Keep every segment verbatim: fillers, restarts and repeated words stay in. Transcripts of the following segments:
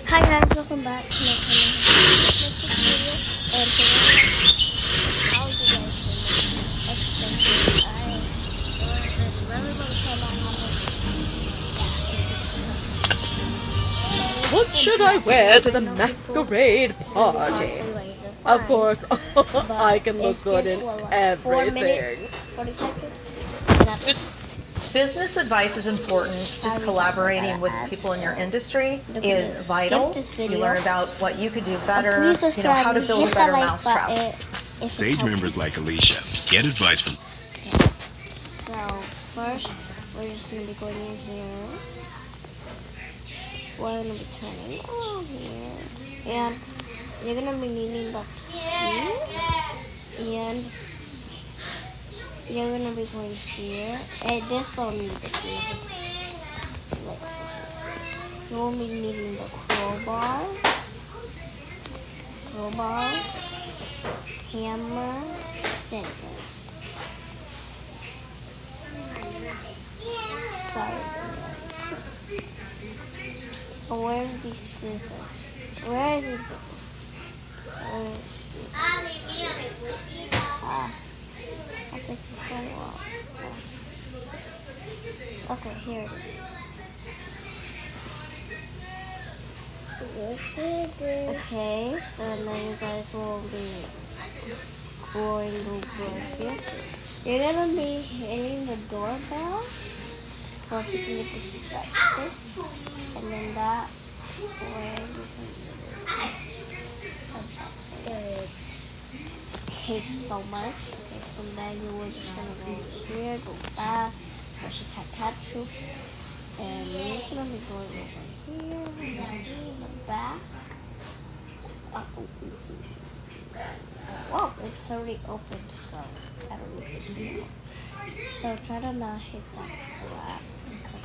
Hi guys, welcome back to my channel. And today, how you guys should expect it. I ordered a very long time I haven't. What should I wear to the masquerade party? Of course, I can look good in everything. forty seconds. Business advice is important. Just collaborating with people in your industry is vital. You learn about what you could do better, you know, how to build a better mousetrap. Sage members like Alicia get advice from. Okay. So first, we're just gonna be going in here. We're gonna be turning along here, and you're gonna be needing the key, and you're gonna be going here. And this don't need the key. It's just like this. You will be needing the crowbar, crowbar, hammer, scissors. Sorry. Oh, where's these scissors? Where is these scissors? Where is she? Ah. That's taking so long. Okay, here it is. Okay, so now you guys will be going over here. You're gonna be hitting the doorbell. First you can get this right, and then that way you can get it. Okay, so much. Okay, so then you were just gonna go here, go fast, push the Tatchu, and you're just gonna be going over here, in the back. Uh, Whoa, it's already open, so I don't need to see it. So try to not hit that flat, because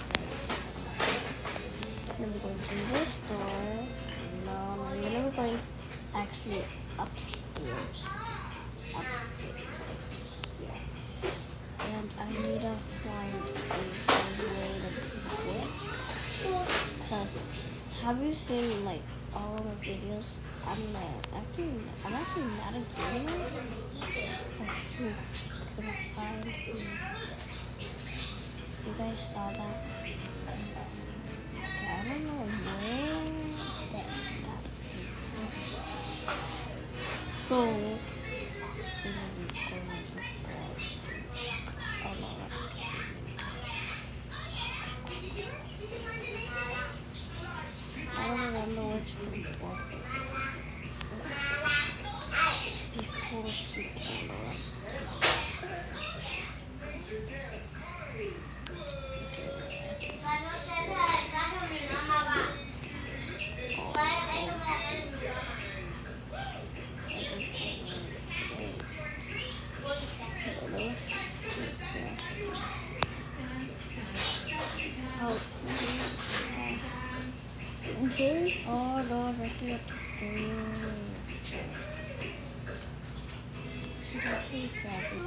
I'm gonna be going through this door. No, you're gonna be going actually upstairs. Upstairs here. And I need to find a way to do it. Because have you seen like all of my videos? I'm uh, actually I'm actually not a gamer. I couldn't find it. You guys saw that? Okay, I don't know where that that so I don't remember which one it was before she came around. Okay. Oh, those are actually upstairs. She's actually grabbing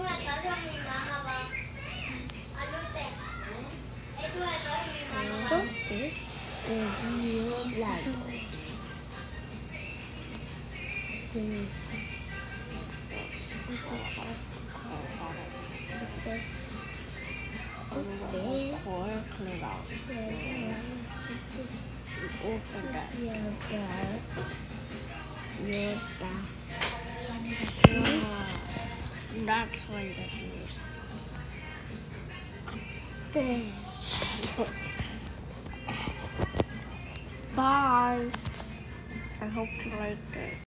this. The real light. The four clear out. Open that. Yeah, that. Yeah, that. That's why you guys use. Bye. I hope you liked it.